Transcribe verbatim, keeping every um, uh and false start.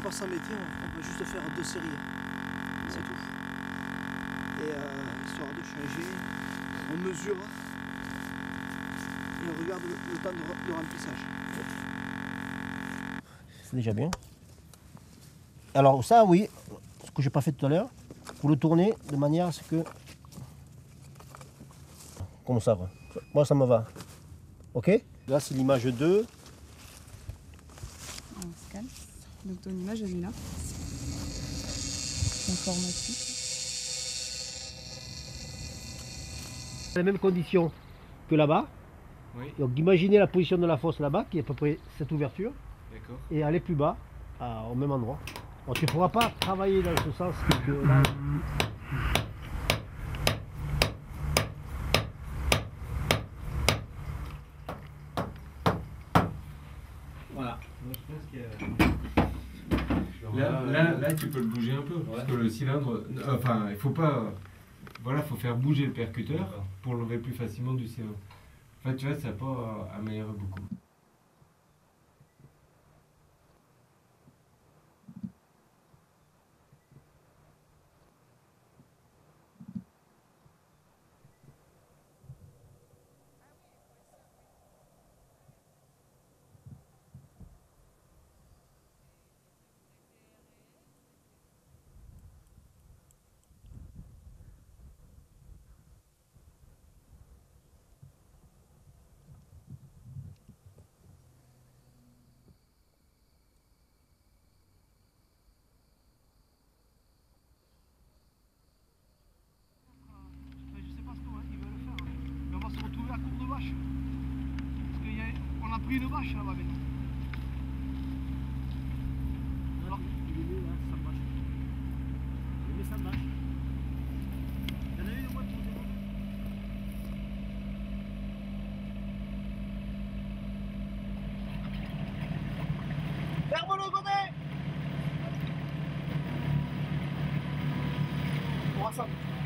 trois cents mètres, on va juste faire deux séries. C'est tout. Et euh, histoire de changer, on mesure et on regarde le, le temps de, de remplissage. C'est déjà bien. Alors ça, oui, ce que j'ai pas fait tout à l'heure, pour le tourner de manière à ce que... Comme ça, quoi. Moi ça me va. Ok? Là c'est l'image deux. On se calme. Donc ton image elle est là. Informatique. Les mêmes conditions que là-bas. Oui. Donc imaginez la position de la fosse là-bas, qui est à peu près cette ouverture, D'accord. et aller plus bas, à- au même endroit. Bon, tu ne pourras pas travailler dans ce sens que là. Voilà. Là, là, là, tu peux le bouger un peu, ouais. Parce que le cylindre, euh, enfin, il faut pas, voilà, faut faire bouger le percuteur pour l'enlever plus facilement du cylindre. En fait, tu vois, ça n'a pas amélioré beaucoup. On va se retrouver à court de vache. Parce qu'on a, a pris une vache là-bas maintenant. Alors, il est mieux là, ça marche. Mais ça marche. Il y en a une au moins pour zéro. Ferme le godet. On rassemble.